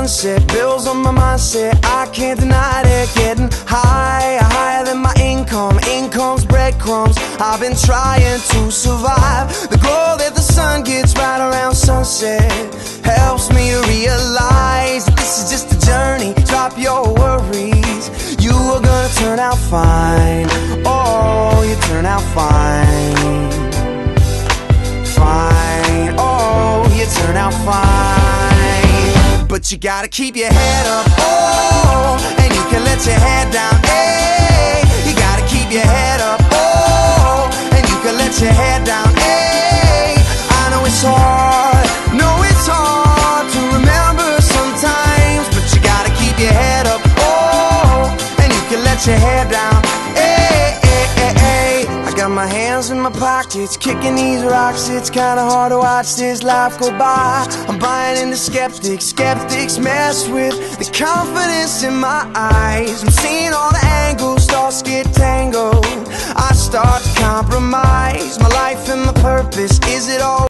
sunset, bills on my mindset, I can't deny it. Getting higher, higher than my income, income's breadcrumbs. I've been trying to survive. The glow that the sun gets right around sunset helps me realize that this is just a journey. Drop your worries, you are gonna turn out fine. Oh, you turn out fine. Fine, oh, you turn out fine. But you gotta keep your head up, oh, and you can let your head down, hey. You gotta keep your head up, oh, and you can let your head down, hey. I know it's hard, to remember sometimes, but you gotta keep your head up, oh, and you can let your head down, hey, hey, hey, hey. I got my hands in my pockets, kicking these rocks. It's kinda hard to watch this life go by. I'm buying into skeptics, skeptics mess with the confidence in my eyes. I'm seeing all the angles, thoughts get tangled. I start to compromise my life and my purpose. Is it all